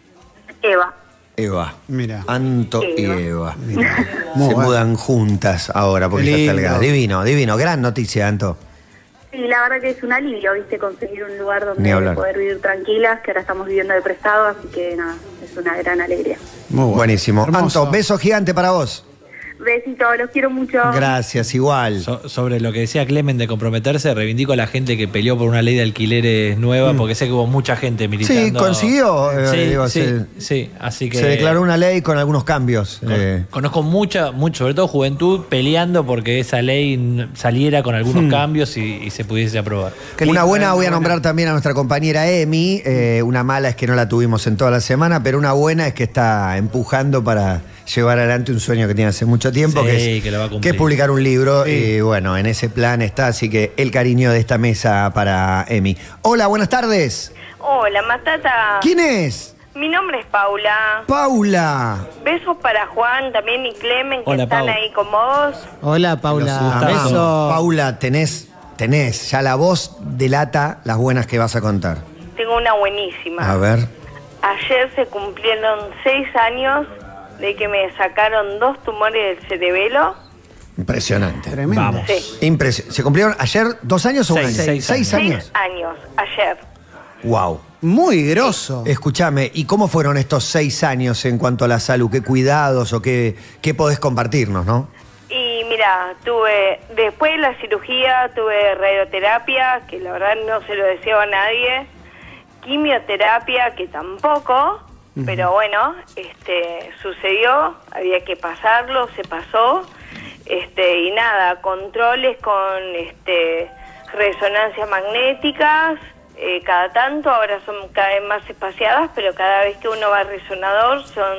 Eva. Eva. Mira. Anto y Eva. Eva. Muy Se bueno. mudan juntas ahora porque Qué ya está el lindo. gas. Divino, divino. Gran noticia, Anto. Sí, la verdad que es un alivio, viste, conseguir un lugar Ni donde hablar. poder vivir tranquilas, que ahora estamos viviendo de prestado, así que nada, es una gran alegría. Muy bueno. Buenísimo. Hermoso. Anto, beso gigante para vos. Besitos, los quiero mucho. Gracias, igual. So- sobre lo que decía Clemen de comprometerse, reivindico a la gente que peleó por una ley de alquileres nueva, porque sé que hubo mucha gente militando. Sí, consiguió. eh, Sí, digo, sí, se, sí, así que... se declaró una ley con algunos cambios. Con- eh. Conozco mucha, mucho, sobre todo juventud, peleando porque esa ley n- saliera con algunos cambios y, y se pudiese aprobar. Qué Una lindo, buena eh, voy a buena. nombrar también a nuestra compañera Emi. eh, una mala es que no la tuvimos en toda la semana, pero una buena es que está empujando para llevar adelante un sueño que tiene hace mucho tiempo, Sí, que, es, que lo va a que cumplir. es publicar un libro. Sí. Y bueno, en ese plan está, así que el cariño de esta mesa para Emi. Hola, buenas tardes. Hola, Matata. ¿Quién es? Mi nombre es Paula. Paula. Besos para Juan también y Clemen, que Hola, están Pau. ahí con vos. Hola, Paula. Los Amamos. Beso. Paula, tenés, tenés, ya la voz delata las buenas que vas a contar. Tengo una buenísima. A ver. Ayer se cumplieron seis años de que me sacaron dos tumores del cerebelo. Impresionante. Tremendo. Vamos. Sí. Impresi- ¿Se cumplieron ayer dos años o un Seis, año? seis Seis años. años. Seis años, ayer. Wow. Muy grosso. Escúchame, ¿y cómo fueron estos seis años en cuanto a la salud? ¿Qué cuidados o qué, qué podés compartirnos, no? Y mira, tuve, después de la cirugía, tuve radioterapia, que la verdad no se lo deseo a nadie. Quimioterapia, que tampoco, pero bueno, este, sucedió, había que pasarlo, se pasó. Este, y nada, controles con este, resonancias magnéticas, eh, cada tanto, ahora son cada vez más espaciadas, pero cada vez que uno va al resonador son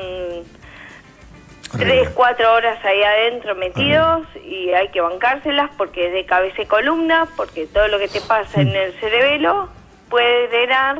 tres, cuatro horas ahí adentro metidos y hay que bancárselas porque es de cabeza y columna, porque todo lo que te pasa en el cerebelo puede drenar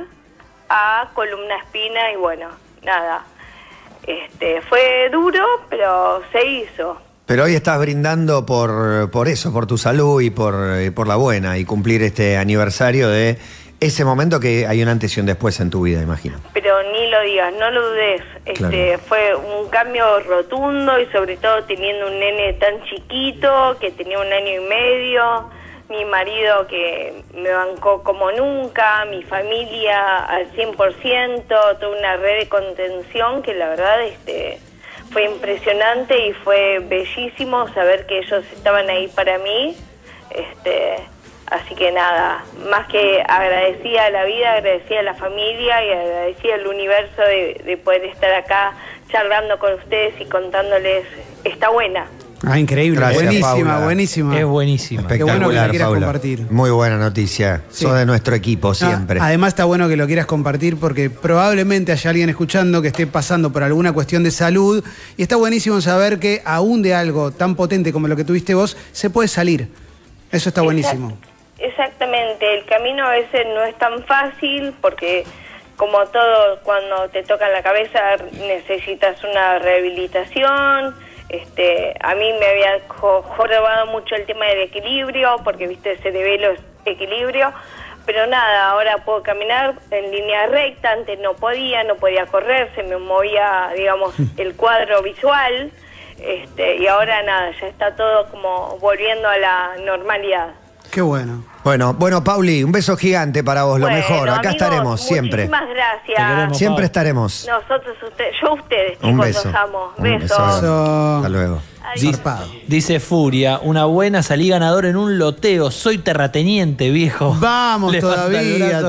a columna espina y bueno, nada, este, fue duro, pero se hizo. Pero hoy estás brindando por, por eso, por tu salud y por, y por la buena, y cumplir este aniversario de ese momento que hay un antes y un después en tu vida, imagino. Pero ni lo digas, no lo dudes. Este, Claro. fue un cambio rotundo y sobre todo teniendo un nene tan chiquito que tenía un año y medio, mi marido que me bancó como nunca, mi familia al cien por ciento, toda una red de contención que la verdad este fue impresionante y fue bellísimo saber que ellos estaban ahí para mí. Este, así que nada, más que agradecida a la vida, agradecida a la familia y agradecida al universo de, de poder estar acá charlando con ustedes y contándoles esta buena. Ah, increíble. Gracias, buenísima, Paula. buenísima. Es buenísima. Qué bueno que la Espectacular, quieras Paula. compartir. Muy buena noticia. Sí. Sos de nuestro equipo siempre. Ah, además está bueno que lo quieras compartir porque probablemente haya alguien escuchando que esté pasando por alguna cuestión de salud y está buenísimo saber que aún de algo tan potente como lo que tuviste vos se puede salir. Eso está buenísimo. Exactamente, el camino a veces no es tan fácil porque como todo cuando te toca la cabeza necesitas una rehabilitación. Este, a mí me había jo- jorobado mucho el tema del equilibrio porque viste el cerebelo es equilibrio, pero nada, ahora puedo caminar en línea recta, antes no podía, no podía correr, se me movía digamos el cuadro visual, este, y ahora nada, ya está todo como volviendo a la normalidad. Qué bueno. Bueno, bueno, Pauli, un beso gigante para vos, lo Bueno, mejor. Acá amigos, estaremos siempre. Muchísimas Te gracias. queremos. Siempre Pau. estaremos. Nosotros, usted, yo a ustedes, chicos, Un beso. los amo. Un Besos. beso grande. Beso. Hasta luego. Adiós. Zarpado. Dice Furia, una buena salí ganador en un loteo. Soy terrateniente, viejo. Vamos Levanta el todavía. brazo.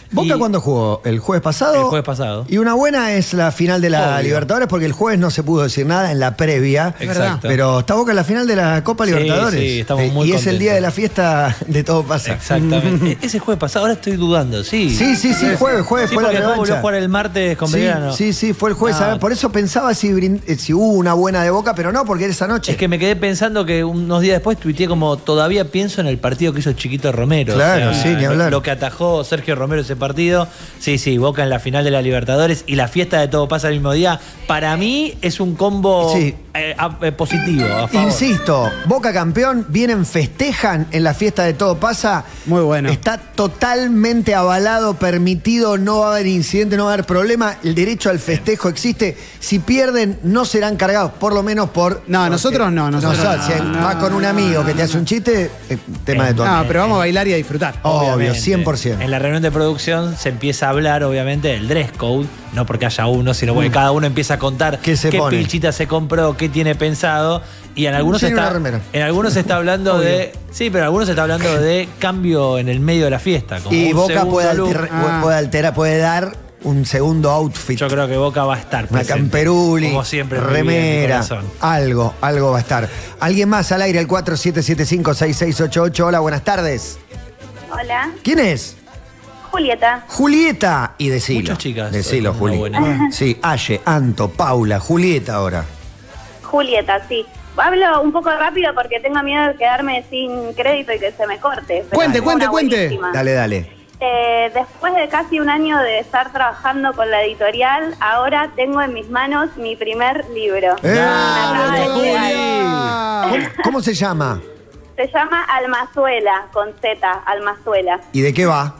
¿Boca Y- cuándo jugó? ¿El jueves pasado? El jueves pasado. Y una buena es la final de la Obvio. Libertadores, porque el jueves no se pudo decir nada en la previa. Exacto. Pero está Boca en la final de la Copa Sí, Libertadores. sí, estamos Eh, muy Y es el día contentos. de la fiesta de Todo Pasa. Exactamente. E- Ese jueves pasado, ahora estoy dudando, sí. Sí, sí, sí, jueves, jueves, Sí, fue la porque después volvió a revancha. jugar el martes con Sí, Belgrano. sí, sí, fue el jueves. Ah. A ver, por eso pensaba si, brin- eh, si hubo una buena de Boca, pero no, porque era esa noche. Es que me quedé pensando que unos días después tuiteé como todavía pienso en el partido que hizo Chiquito Romero. Claro, sí, ni lo- hablar. Lo que atajó Sergio Romero ese partido. Sí, sí, Boca en la final de la Libertadores y la fiesta de Todo Pasa el mismo día. Para mí es un combo Sí. eh, a- eh, positivo. A favor. Insisto, Boca campeón, vienen, festejan en la fiesta de Todo Pasa. Muy bueno. Está totalmente avalado, permitido, no va a haber incidente, no va a haber problema. El derecho al festejo existe. Si pierden, no serán cargados, por lo menos por. No, nosotros no, nosotros no, no, si no, vas con un amigo que te hace un chiste, eh, tema de todo. No, pero vamos a bailar y a disfrutar. Obvio, Obviamente. cien por ciento. En la reunión de producción se empieza a hablar, obviamente, del dress code, no porque haya uno, sino porque cada uno empieza a contar ¿Qué se pone? pilchita se compró, qué tiene pensado. Y en algunos, Sí, una está, remera. en algunos se está hablando de. Sí, pero en algunos se está hablando de cambio en el medio de la fiesta. Como Y un Boca segundo puede, look. alter- Ah. puede alterar, puede dar un segundo outfit. Yo creo que Boca va a estar. Una presente, camperuli, como siempre, muy bien, mi remera, corazón. algo, algo va a estar. Alguien más al aire, el cuatro siete siete cinco seis seis ocho ocho. Hola, buenas tardes. Hola, ¿Quién es? Julieta. Julieta. Y decilo. Muchas chicas. Decilo, Una Juli. buena. Sí, Aye, Anto, Paula, Julieta ahora. Julieta, sí. Hablo un poco rápido porque tengo miedo de quedarme sin crédito y que se me corte. pero Cuente, es cuente, una cuente. buenísima. Dale, dale. Eh, después de casi un año de estar trabajando con la editorial, ahora tengo en mis manos mi primer libro. ¡Eh! Me acaba de ¡Vamos, llegar. Juli! ¿Cómo, cómo se llama? Se llama Almazuela, con Z, Almazuela. ¿Y de qué va?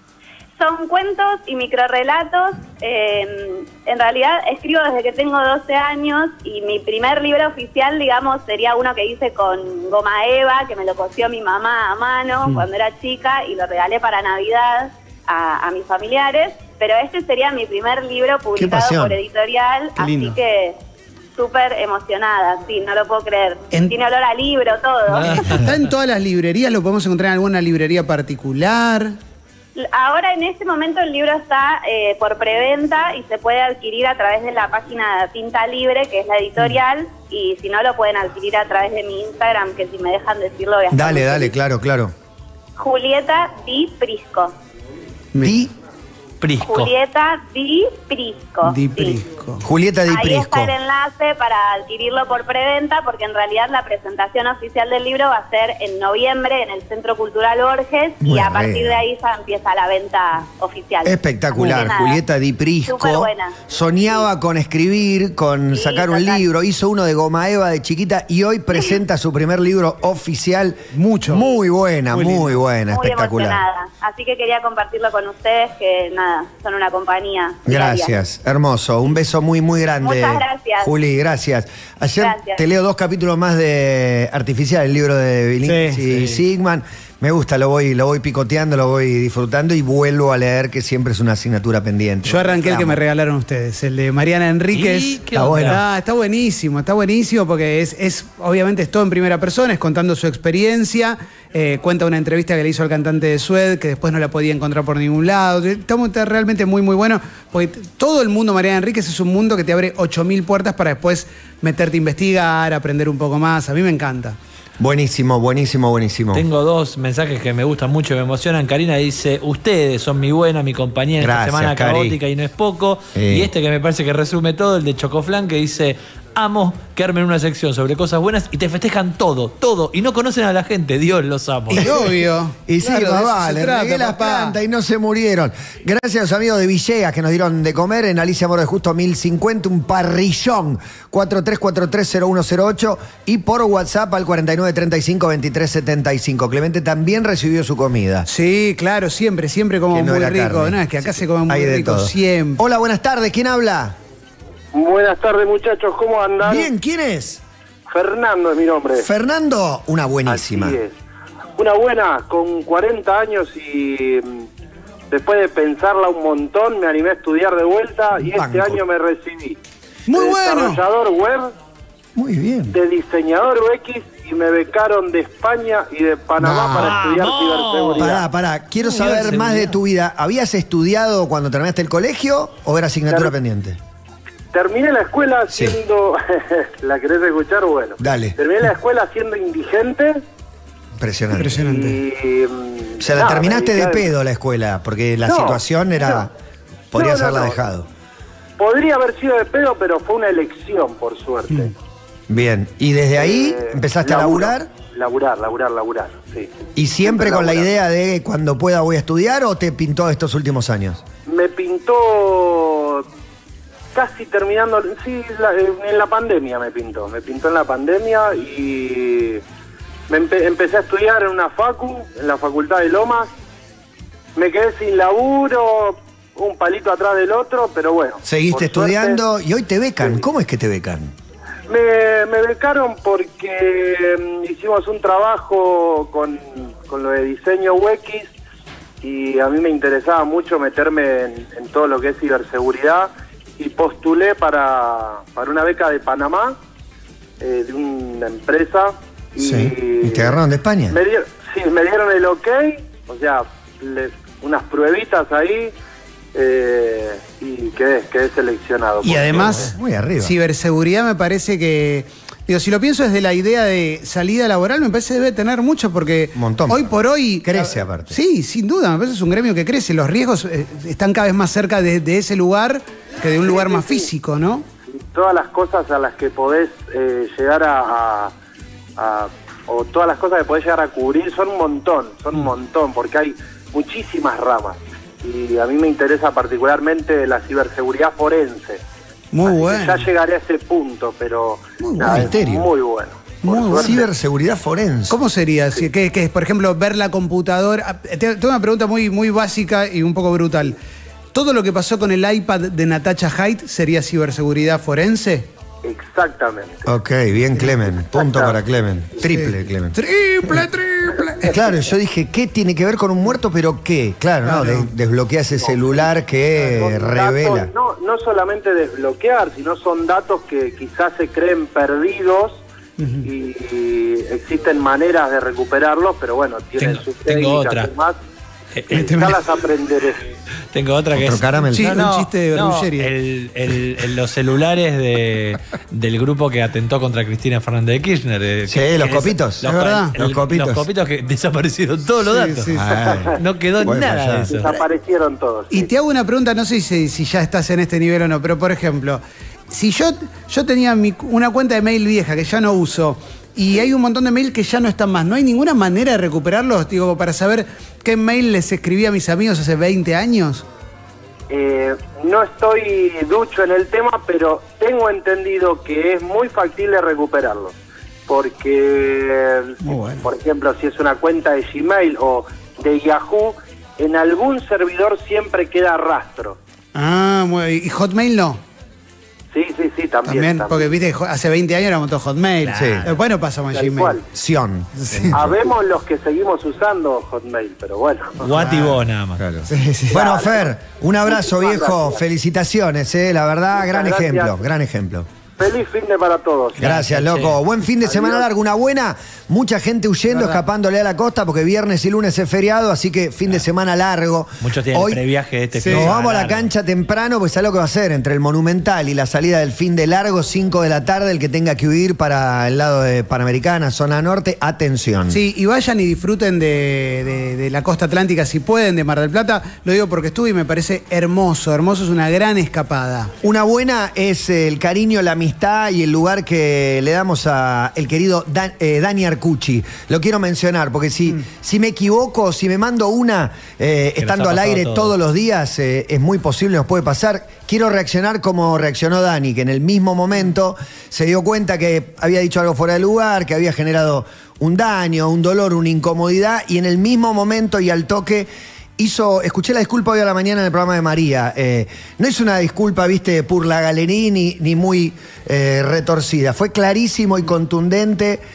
Son cuentos y microrelatos. Eh, en realidad escribo desde que tengo doce años y mi primer libro oficial, digamos, sería uno que hice con goma eva, que me lo cosió mi mamá a mano Mm. cuando era chica y lo regalé para Navidad a, a mis familiares. Pero este sería mi primer libro publicado pasión. por editorial, Qué así lindo. que súper emocionada, sí, no lo puedo creer. En- Tiene olor a libro, todo. Ah. Está en todas las librerías, lo podemos encontrar en alguna librería particular. Ahora en este momento el libro está eh, por preventa y se puede adquirir a través de la página Tinta Libre, que es la editorial, y si no lo pueden adquirir a través de mi Instagram, que si me dejan decirlo voy a estar Dale, muy dale, feliz. claro, claro. Julieta Di Prisco. Di, Prisco. Julieta Di Prisco. Di sí. Prisco. Julieta Di Ahí Prisco. está el enlace para adquirirlo por preventa, porque en realidad la presentación oficial del libro va a ser en noviembre en el Centro Cultural Borges y Muy a partir bien. de ahí ya empieza la venta oficial. Espectacular, Así que nada, Julieta Di Prisco. superbuena. Soñaba con escribir, con Sí, sacar un total. libro, hizo uno de Goma Eva de chiquita y hoy presenta su primer libro oficial. Mucho. Muy buena, Muy muy, lindo. buena, Muy espectacular. emocionada. Así que quería compartirlo con ustedes, que nada, son una compañía. diaria. Gracias, hermoso. Un beso muy, muy grande. Muchas gracias. Juli, gracias. Ayer Gracias. te leo dos capítulos más de Artificial, el libro de Bilin Sí, y sí. Sigman. Me gusta, lo voy, lo voy picoteando, lo voy disfrutando y vuelvo a leer, que siempre es una asignatura pendiente. Yo arranqué el que Amo. me regalaron ustedes, el de Mariana Enríquez. ¿Y qué Está onda? bueno. Ah, está buenísimo, está buenísimo porque es, es obviamente es todo en primera persona, es contando su experiencia, eh, cuenta una entrevista que le hizo al cantante de Sued, que después no la podía encontrar por ningún lado. Está, muy- está realmente muy, muy bueno, porque t- todo el mundo Mariana Enríquez es un mundo que te abre ocho mil puertas para después meterte a investigar, aprender un poco más. A mí me encanta. Buenísimo, buenísimo, buenísimo. Tengo dos mensajes que me gustan mucho y me emocionan. Karina dice, ustedes son mi buena, mi compañía en Gracias, esta semana Cari. caótica y no es poco. Sí. Y este que me parece que resume todo, el de Chocoflan, que dice, amo que armen una sección sobre cosas buenas y te festejan todo, todo. Y no conocen a la gente, Dios los amo. Y obvio. Y sí, Claro, de más eso vale, se trata, regué las papá. plantas y no se murieron. Gracias a los amigos de Villegas que nos dieron de comer en Alicia Moro de Justo mil cincuenta, un parrillón cuatro tres cuatro tres cero uno cero ocho y por WhatsApp al cuarenta y nueve treinta y cinco veintitrés setenta y cinco. Clemente también recibió su comida. Sí, claro, siempre, siempre como Que no muy era rico. carne. No, es que acá se come muy Hay de rico, todo. siempre. Hola, buenas tardes, ¿quién habla? Buenas tardes, muchachos, ¿cómo andan? Bien, ¿quién es? Fernando es mi nombre. Fernando, una buenísima. Así es. Una buena, con cuarenta años y mm, después de pensarla un montón, me animé a estudiar de vuelta y Banco. este año me recibí. Muy de bueno. desarrollador web, Muy bien. de diseñador U X y me becaron de España y de Panamá No. para estudiar ¡Vamos! ciberseguridad. Pará, pará, quiero Uy, saber seguridad. más de tu vida. ¿Habías estudiado cuando terminaste el colegio o era asignatura Claro. pendiente? Terminé la escuela Sí. siendo... ¿La querés escuchar? Bueno. Dale. Terminé la escuela siendo indigente Impresionante. Impresionante. y... mm, O sea, la nada, terminaste me de dediqué a- pedo la escuela, porque la No, situación era... no. Podría No, no, haberla no. dejado. Podría haber sido de pedo, pero fue una elección, por suerte. Bien, y desde ahí Eh, empezaste laburo. a laburar Laburar, laburar, laburar, sí. y siempre con la laburar. idea de cuando pueda voy a estudiar o te pintó estos últimos años. Me pintó casi terminando, sí, la- en la pandemia me pintó, me pintó en la pandemia y me empe- empecé a estudiar en una facu, en la Facultad de Lomas, me quedé sin laburo, un palito atrás del otro, pero bueno. Seguiste por suerte, estudiando y hoy te becan. ¿Cómo es que te becan? Me, me becaron porque mm, hicimos un trabajo con, con lo de diseño U X y a mí me interesaba mucho meterme en, en todo lo que es ciberseguridad y postulé para, para una beca de Panamá, eh, de una empresa. Y, Sí. ¿Y te agarraron de España? Me dieron, sí, me dieron el ok, o sea, les- unas pruebitas ahí eh, y quedé, quedé seleccionado. Y por además, suerte. Muy arriba. ciberseguridad me parece que... Digo, si lo pienso desde la idea de salida laboral, me parece que debe tener mucho porque Un montón. hoy por hoy... Crece aparte. Sí, sin duda, me parece que es un gremio que crece. Los riesgos eh, están cada vez más cerca de, de ese lugar que de un lugar más físico, ¿no? Todas las cosas a las que podés eh, llegar a, a- a- o todas las cosas que podés llegar a cubrir son un montón, son un montón, porque hay muchísimas ramas. Y a mí me interesa particularmente la ciberseguridad forense. Muy Así que bueno. ya llegaré a ese punto, pero Muy nada, buen es misterio. muy bueno. Por Muy suerte. Ciberseguridad forense. ¿Cómo sería? Si- ¿Qué, qué es? Por ejemplo, ver la computadora. Te- Tengo una pregunta muy, muy básica y un poco brutal. ¿Todo lo que pasó con el iPad de Natasha Haidt sería ciberseguridad forense? Exactamente. Ok, bien Clemen. Punto para Clemen. Triple Clemen. Triple, triple. Claro, yo dije, ¿qué tiene que ver con un muerto? ¿Pero qué? Claro, no, Claro. de- desbloquea ese celular que Son revela. datos, no, no solamente desbloquear, sino son datos que quizás se creen perdidos y, y existen maneras de recuperarlos, pero bueno, tienen Tengo- sus tengo técnicas otra. y más. Eh, Eh, ya las aprenderé. Tengo otra que Otro es. caramel. Sí, un chiste de no, Berruggeri. el- el- el- los celulares de, del grupo que atentó contra Cristina Fernández de Kirchner. eh, Sí, que- los que copitos. Los, Es verdad. el- Los el- copitos. Los copitos que desaparecieron todos los Sí, datos. sí, sí. Ay. No quedó Puede nada fallar. de eso. Desaparecieron todos. Y sí. te hago una pregunta, no sé si, si ya estás en este nivel o no, pero por ejemplo, si yo, yo tenía mi- una cuenta de mail vieja que ya no uso y hay un montón de mail que ya no están más, ¿no hay ninguna manera de recuperarlos? Digo, para saber qué mail les escribí a mis amigos hace veinte años. Eh, no estoy ducho en el tema, pero tengo entendido que es muy factible recuperarlos. Porque, Muy bueno. por ejemplo, si es una cuenta de Gmail o de Yahoo, en algún servidor siempre queda rastro. Ah, muy- y Hotmail no. Sí, sí, sí, también. También, también. porque viste, jo- hace veinte años éramos todos Hotmail. Sí. Después no pasamos a Tal Gmail. cual. Sion. Habemos los que seguimos usando Hotmail, pero bueno. What y vos nada más. Claro. Sí, sí. Bueno, Claro. Fer, un abrazo, Muchísimas viejo. gracias. Felicitaciones, eh. La verdad, Muchas gran gracias. ejemplo, gran ejemplo. Feliz fin de para todos. Gracias, loco. che. Buen fin de semana Adiós. largo, una buena. Mucha gente huyendo, Verdad. escapándole a la costa porque viernes y lunes es feriado, así que fin de semana largo. Muchos tienen Hoy previaje de este Sí. fin de nos semana vamos a la largo. cancha temprano, pues ¿sabes lo que va a hacer? Entre el Monumental y la salida del fin de largo, cinco de la tarde, el que tenga que huir para el lado de Panamericana, zona norte, atención. Sí, y vayan y disfruten de, de- de la costa atlántica si pueden, de Mar del Plata. Lo digo porque estuve y me parece hermoso. Hermoso, es una gran escapada. Una buena es el cariño, la amistad y el lugar que le damos a el querido Dan- eh, Dani Arcucci. Lo quiero mencionar porque si, si me equivoco, si me mando una eh, Que nos estando ha al pasado aire todo. todos los días, eh, es muy posible, nos puede pasar. Quiero reaccionar como reaccionó Dani, que en el mismo momento se dio cuenta que había dicho algo fuera de lugar, que había generado un daño, un dolor, una incomodidad, y en el mismo momento y al toque hizo, escuché la disculpa hoy a la mañana en el programa de María. Eh, no hizo una disculpa, viste, por la galería ni, ni muy eh, retorcida. Fue clarísimo y contundente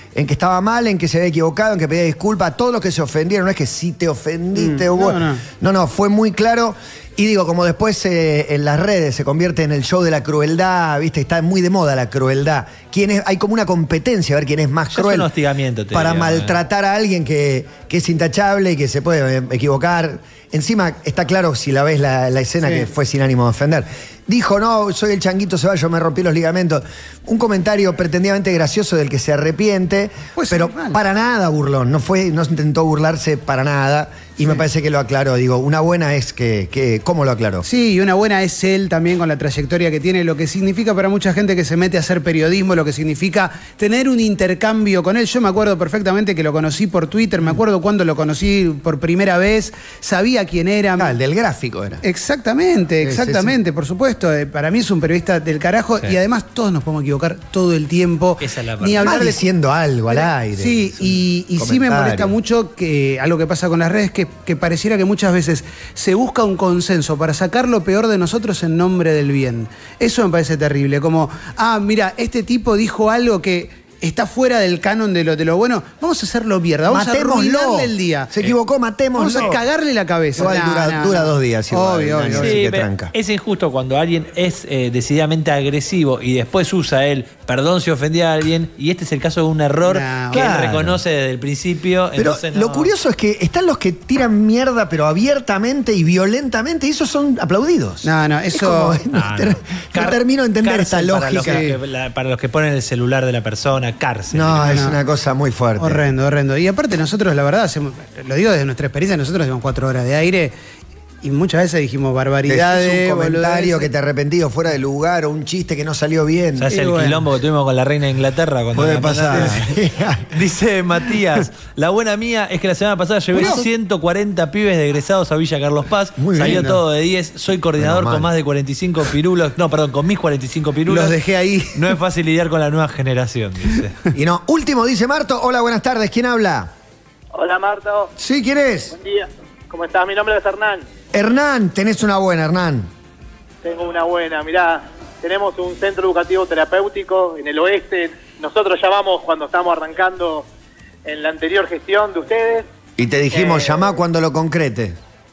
en que estaba mal, en que se había equivocado, en que pedía disculpas, a todos los que se ofendieron, no es que sí te ofendiste. Mm, o no, bueno, no. no, no, fue muy claro. Y digo, como después eh, en las redes se convierte en el show de la crueldad, ¿viste? Está muy de moda la crueldad. ¿Quién es? Hay como una competencia a ver quién es más Ya cruel. es un hostigamiento, te para diría, maltratar a alguien que, que es intachable y que se puede eh, equivocar. Encima está claro, si la ves la, la escena, Sí. que fue sin ánimo de ofender. Dijo, no, soy el changuito Ceballos, me rompí los ligamentos. Un comentario pretendidamente gracioso del que se arrepiente, Pues pero sí, mal. para nada burlón. No fue, no intentó burlarse para nada. Y me parece que lo aclaró. Digo, una buena es que, que ¿cómo lo aclaró? Sí, y una buena es él también con la trayectoria que tiene, lo que significa para mucha gente que se mete a hacer periodismo, lo que significa tener un intercambio con él. Yo me acuerdo perfectamente que lo conocí por Twitter, me acuerdo cuando lo conocí por primera vez, sabía quién era. Ah, el del gráfico era. Exactamente, Sí, exactamente, sí, sí. por supuesto. Eh, Para mí es un periodista del carajo Sí. y además todos nos podemos equivocar todo el tiempo. Esa es la Ni parte. hablar Más de diciendo algo al aire. Sí, y, y sí me comentario. molesta mucho que algo que pasa con las redes, que, que pareciera que muchas veces se busca un consenso para sacar lo peor de nosotros en nombre del bien. Eso me parece terrible, como, ah, mira, este tipo dijo algo que está fuera del canon de lo, de lo bueno, vamos a hacerlo mierda, vamos Matémoslo. a arruinarle el día. Se equivocó, matémoslo. Vamos a cagarle la cabeza. Igual Nah, dura, nah, dura nah. dos días. Igual, Obvio, Dani, obvio, así obvio. que pero tranca. es injusto cuando alguien es eh, decididamente agresivo y después usa él, perdón si ofendí a alguien, y este es el caso de un error No. que Claro. él reconoce desde el principio. Pero entonces lo no- curioso es que están los que tiran mierda, pero abiertamente y violentamente, y esos son aplaudidos. No, no, Es eso- como- No, no, ter- no. no Car- termino de entender esta cárcel para los lógica. que- la- para los que ponen el celular de la persona, cárcel. No, es no. una cosa muy fuerte. Horrendo, horrendo. Y aparte nosotros, la verdad, hacemos- lo digo desde nuestra experiencia, nosotros hacemos cuatro horas de aire y muchas veces dijimos barbaridades. Decís un comentario boludeces. que te arrepentido fuera de lugar o un chiste que no salió bien. ¿Sabes Y el bueno. quilombo que tuvimos con la reina de Inglaterra? Cuando Puede la pasar. mandaste? Dice Matías, la buena mía es que la semana pasada llevé Bueno. ciento cuarenta pibes de egresados a Villa Carlos Paz. Muy bien, Salió ¿no? todo de diez. Soy coordinador Menos con mal. más de cuarenta y cinco pirulos. No, perdón, con mis cuarenta y cinco pirulos. Los dejé ahí. No es fácil lidiar con la nueva generación, dice. Y no, último, dice Marto. Hola, buenas tardes. ¿Quién habla? Hola Marta, Sí, ¿quién es? buen día. ¿Cómo estás? Mi nombre es Hernán. Hernán, tenés una buena, Hernán. Tengo una buena. Mirá, tenemos un centro educativo terapéutico en el oeste. Nosotros llamamos cuando estamos arrancando en la anterior gestión de ustedes. Y te dijimos, Eh, llamá cuando lo concrete.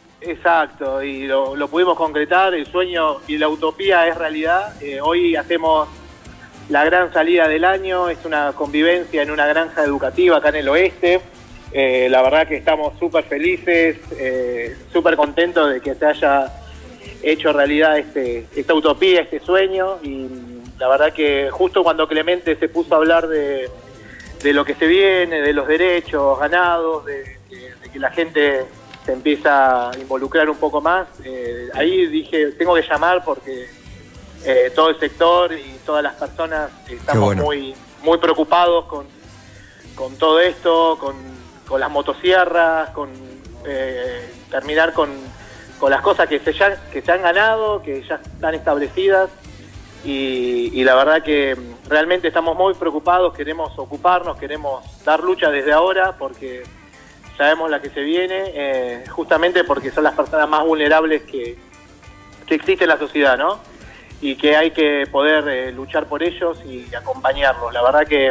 Exacto, y lo, lo pudimos concretar. El sueño y la utopía es realidad. Eh, hoy hacemos la gran salida del año. Es una convivencia en una granja educativa acá en el oeste. Eh, la verdad que estamos súper felices, eh, súper contentos de que se haya hecho realidad este, esta utopía, este sueño. Y la verdad que justo cuando Clemente se puso a hablar de, de lo que se viene, de los derechos ganados, de, de- de que la gente se empieza a involucrar un poco más, eh, ahí dije, tengo que llamar porque eh, todo el sector y todas las personas estamos bueno. muy, muy preocupados con, con todo esto, con, con las motosierras, con eh, terminar con, con las cosas que se, ya, que se han ganado, que ya están establecidas. Y, y la verdad que realmente estamos muy preocupados, queremos ocuparnos, queremos dar lucha desde ahora porque sabemos la que se viene, eh, justamente porque son las personas más vulnerables que, que existe en la sociedad, ¿no? Y que hay que poder eh, luchar por ellos y acompañarlos. La verdad que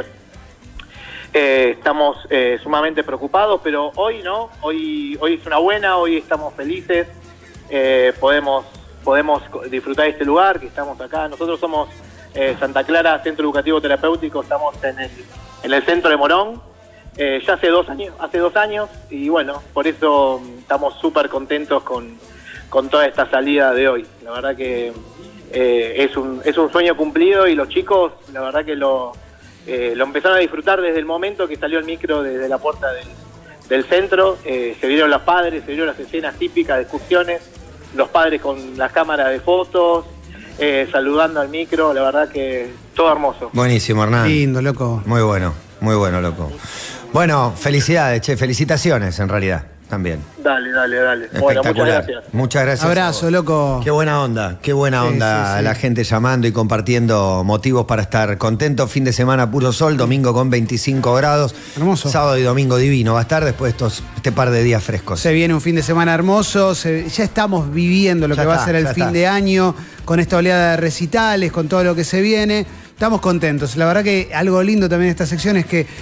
eh, estamos eh, sumamente preocupados, pero hoy no, hoy, hoy es una buena, hoy estamos felices, eh, podemos... podemos disfrutar de este lugar, que estamos acá. Nosotros somos eh, Santa Clara Centro Educativo Terapéutico, estamos en el, en el centro de Morón, eh, ya hace dos años, hace dos años, y bueno, por eso mm, estamos súper contentos con, con toda esta salida de hoy. La verdad que eh, es, un, es un sueño cumplido y los chicos, la verdad que lo, eh, lo empezaron a disfrutar desde el momento que salió el micro desde la puerta del, del centro, eh, se vieron los padres, se vieron las escenas típicas de excursiones, los padres con la cámara de fotos, eh, saludando al micro, la verdad que todo hermoso. Buenísimo, Hernán. Lindo, loco. Muy bueno, muy bueno, loco. Bueno, felicidades, che, felicitaciones en realidad, también. Dale, dale, dale. Bueno, muchas Espectacular. gracias. Muchas gracias. a Abrazo, vos. loco. Qué buena onda, qué buena Sí, onda sí, sí. la gente llamando y compartiendo motivos para estar contentos. Fin de semana puro sol, domingo con veinticinco grados. Hermoso. Sábado y domingo divino. Va a estar después estos, este par de días frescos. Se viene un fin de semana hermoso, se- ya estamos viviendo lo Ya que va está, a ser el ya fin está. de año, con esta oleada de recitales, con todo lo que se viene. Estamos contentos. La verdad que algo lindo también de esta sección es que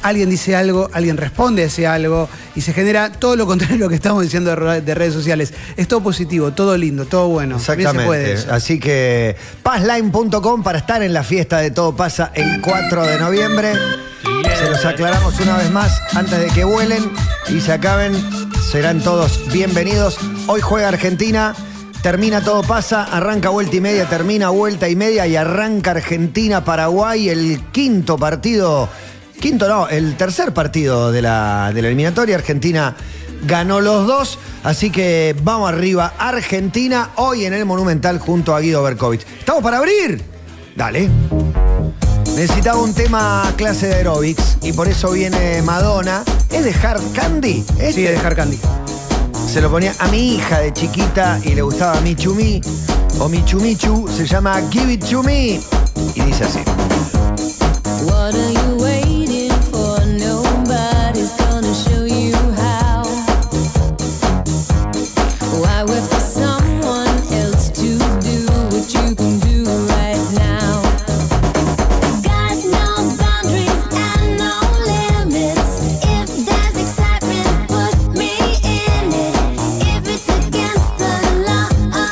alguien dice algo, alguien responde a ese algo y se genera todo lo contrario a lo que estamos diciendo de, de redes sociales. Es todo positivo, todo lindo, todo bueno. Exactamente. Bien se puede eso. Así que pazline punto com para estar en la fiesta de Todo Pasa el cuatro de noviembre. Se los aclaramos una vez más antes de que vuelen y se acaben. Serán todos bienvenidos. Hoy juega Argentina. Termina Todo Pasa, arranca vuelta y media, termina vuelta y media y arranca Argentina-Paraguay, el quinto partido, quinto no, el tercer partido de la, de la eliminatoria. Argentina ganó los dos, así que vamos arriba. Argentina hoy en el Monumental junto a Guido Berkovich. ¿Estamos para abrir? Dale. Necesitaba un tema clase de aerobics y por eso viene Madonna. ¿Es de Hard Candy? ¿Este? Sí, es de Hard Candy. Se lo ponía a mi hija de chiquita y le gustaba Michu Mi o Michu Michu. Se llama Give It To Me y dice así. What are you